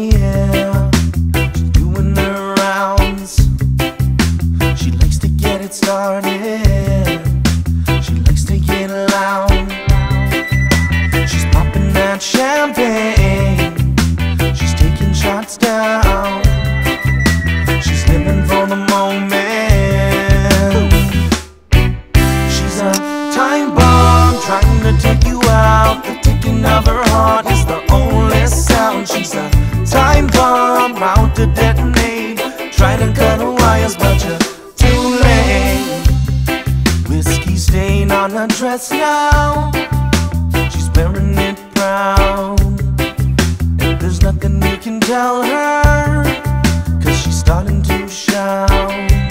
yeah. She's doing her rounds. She likes to get it started. She likes to get loud. She's popping that champagne. She's taking shots down. She's living for the moment. She's a time bomb trying to take you out. The ticking of her heart is the only sound. She's a time bomb out to detonate. Trying to cut her wires but you're too late. Whiskey stain on her dress now. She's wearing it proud. And there's nothing you can tell her, 'cause she's starting to shout.